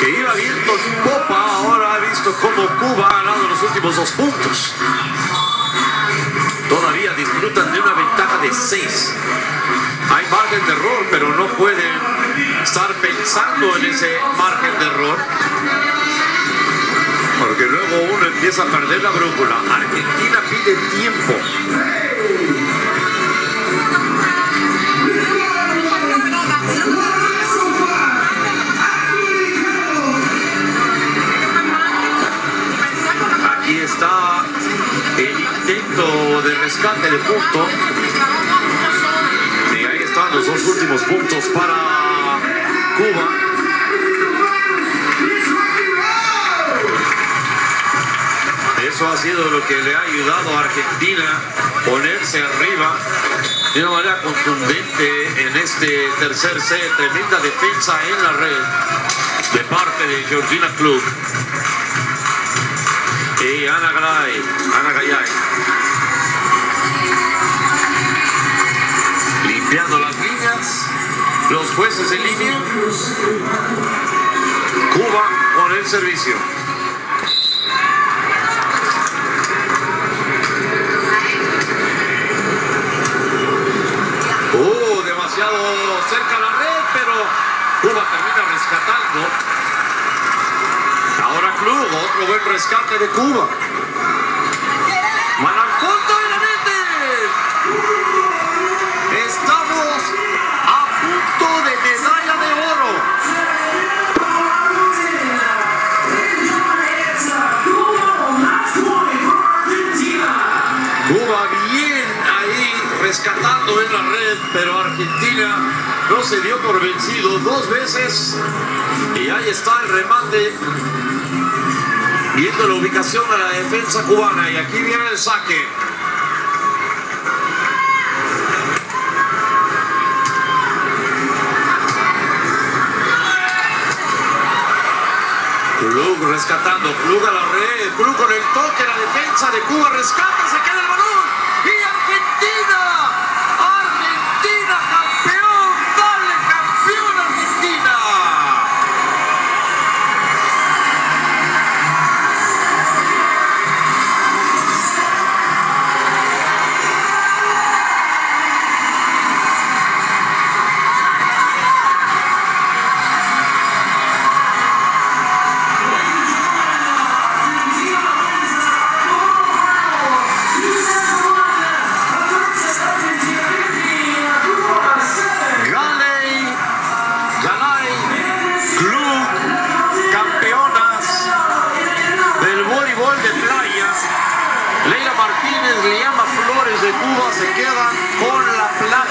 que iba viento en popa, ahora ha visto cómo Cuba ha ganado los últimos 2 puntos. Todavía disfrutan de una ventaja de 6. Hay margen de error, pero no pueden estar pensando en ese margen de error, porque luego uno empieza a perder la brújula. Argentina pide tiempo. Aquí está el intento de rescate de punto. Y ahí están los 2 últimos puntos para Cuba. Eso ha sido lo que le ha ayudado a Argentina a ponerse arriba de una manera contundente en este tercer set. Tremenda defensa en la red de parte de Georgina Klug y Ana Garay. Limpiando las líneas, los jueces en línea. Cuba con el servicio. Demasiado cerca a la red, pero Cuba termina rescatando. Ahora Klug, otro buen rescate de Cuba. Manalcondo en la mente. Estamos a punto de medalla de oro. Cuba bien ahí rescatando en la red, pero Argentina no se dio por vencido 2 veces. Y ahí está el remate, viendo la ubicación de la defensa cubana. Y aquí viene el saque. Klug rescatando, Klug a la red, Klug con el toque, la defensa de Cuba rescata, se queda el balón. Y Argentina campeón, dale campeón Argentina. Leila Martínez, Liama Flores de Cuba se quedan con la plata.